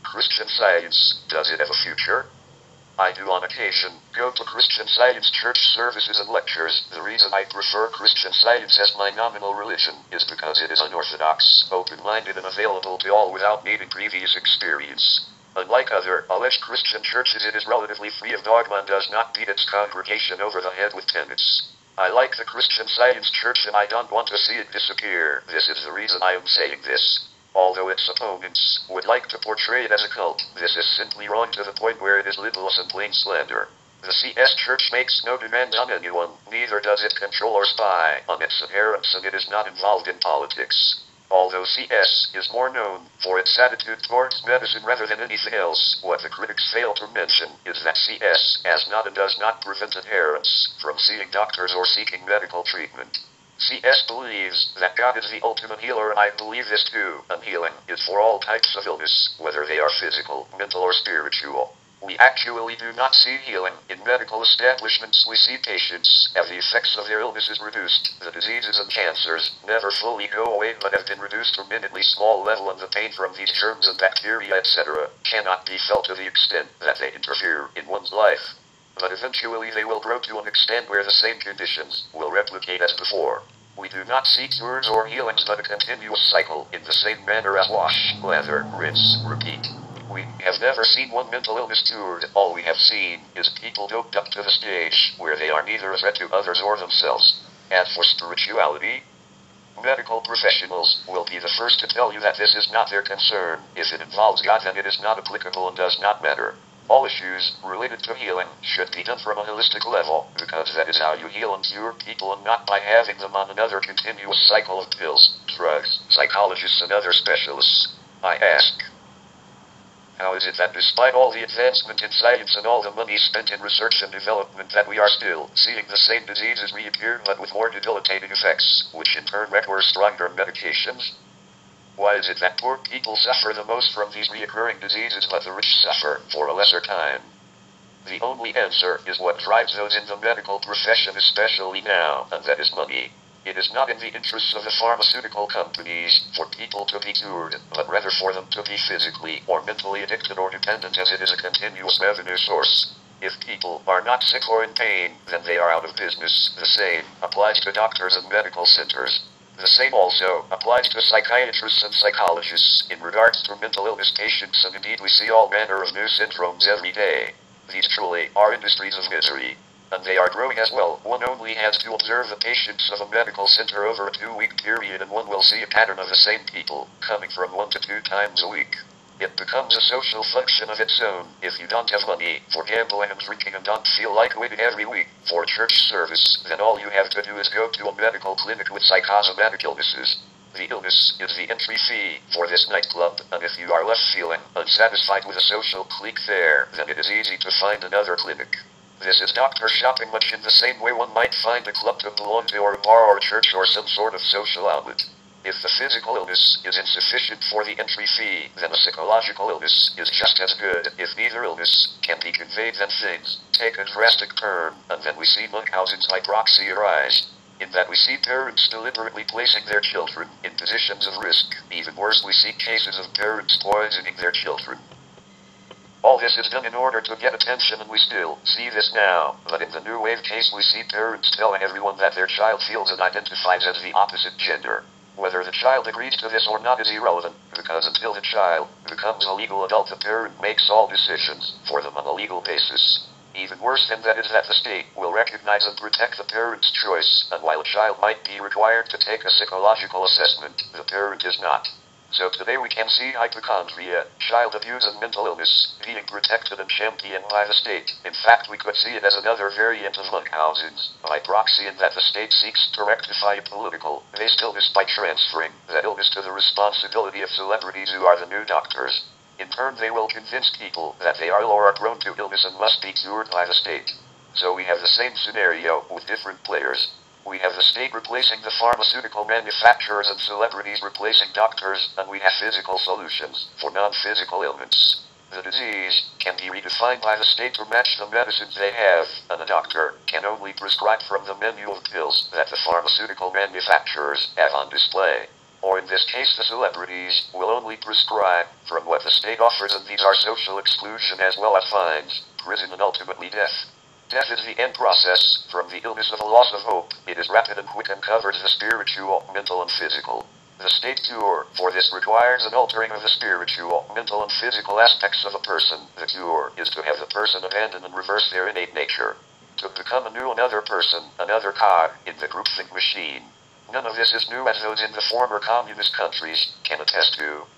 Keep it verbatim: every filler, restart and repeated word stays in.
Christian Science, does it have a future? I do on occasion go to Christian Science church services and lectures. The reason I prefer Christian Science as my nominal religion is because it is unorthodox, open-minded, and available to all without needing previous experience. Unlike other alleged Christian churches, it is relatively free of dogma and does not beat its congregation over the head with tenets. I like the Christian Science church and I don't want to see it disappear. This is the reason I am saying this. Although its opponents would like to portray it as a cult, this is simply wrong to the point where it is libelous and plain slander. The C S Church makes no demands on anyone, neither does it control or spy on its adherents, and it is not involved in politics. Although C S is more known for its attitude towards medicine rather than anything else, what the critics fail to mention is that C S has not and does not prevent adherents from seeing doctors or seeking medical treatment. C S believes that God is the ultimate healer, and I believe this too, and healing is for all types of illness, whether they are physical, mental, or spiritual. We actually do not see healing in medical establishments. We see patients have the effects of their illnesses reduced. The diseases and cancers never fully go away but have been reduced to a minutely small level, and the pain from these germs and bacteria, et cetera, cannot be felt to the extent that they interfere in one's life. But eventually they will grow to an extent where the same conditions will replicate as before. We do not see cures or healings but a continuous cycle in the same manner as wash, lather, rinse, repeat. We have never seen one mental illness cured. All we have seen is people doped up to the stage where they are neither a threat to others or themselves. As for spirituality, medical professionals will be the first to tell you that this is not their concern. If it involves God, then it is not applicable and does not matter. All issues related to healing should be done from a holistic level, because that is how you heal and cure people, and not by having them on another continuous cycle of pills, drugs, psychologists, and other specialists. I ask, how is it that despite all the advancement in science and all the money spent in research and development that we are still seeing the same diseases reappear but with more debilitating effects, which in turn require stronger medications? Why is it that poor people suffer the most from these recurring diseases but the rich suffer for a lesser time? The only answer is what drives those in the medical profession especially now, and that is money. It is not in the interests of the pharmaceutical companies for people to be cured, but rather for them to be physically or mentally addicted or dependent, as it is a continuous revenue source. If people are not sick or in pain, then they are out of business. The same applies to doctors and medical centers. The same also applies to psychiatrists and psychologists in regards to mental illness patients, and indeed we see all manner of new syndromes every day. These truly are industries of misery, and they are growing as well. One only has to observe the patients of a medical center over a two-week period, and one will see a pattern of the same people coming from one to two times a week. It becomes a social function of its own. If you don't have money for gambling and drinking and don't feel like waiting every week for a church service, then all you have to do is go to a medical clinic with psychosomatic illnesses. The illness is the entry fee for this nightclub, and if you are left feeling unsatisfied with a social clique there, then it is easy to find another clinic. This is doctor shopping, much in the same way one might find a club to belong to, or a bar or a church or some sort of social outlet. If the physical illness is insufficient for the entry fee, then a psychological illness is just as good. If neither illness can be conveyed, then things take a drastic turn, and then we see Munchausen's by proxy arise. In that we see parents deliberately placing their children in positions of risk. Even worse, we see cases of parents poisoning their children. All this is done in order to get attention, and we still see this now. But in the New Wave case, we see parents telling everyone that their child feels and identifies as the opposite gender. Whether the child agrees to this or not is irrelevant, because until the child becomes a legal adult, the parent makes all decisions for them on a legal basis. Even worse than that is that the state will recognize and protect the parent's choice, and while a child might be required to take a psychological assessment, the parent is not. So today we can see hypochondria, child abuse, and mental illness being protected and championed by the state. In fact, we could see it as another variant of Munchausen's by proxy, in that the state seeks to rectify a political-based illness by transferring that illness to the responsibility of celebrities who are the new doctors. In turn, they will convince people that they are ill or are prone to illness and must be cured by the state. So we have the same scenario with different players. We have the state replacing the pharmaceutical manufacturers and celebrities replacing doctors, and we have physical solutions for non-physical ailments. The disease can be redefined by the state to match the medicines they have, and a doctor can only prescribe from the menu of pills that the pharmaceutical manufacturers have on display. Or in this case the celebrities will only prescribe from what the state offers, and these are social exclusion as well as fines, prison, and ultimately death. Death is the end process. From the illness of a loss of hope, it is rapid and quick and covers the spiritual, mental, and physical. The state cure for this requires an altering of the spiritual, mental, and physical aspects of a person. The cure is to have the person abandon and reverse their innate nature, to become a new another person, another cog in the groupthink machine. None of this is new, as those in the former communist countries can attest to.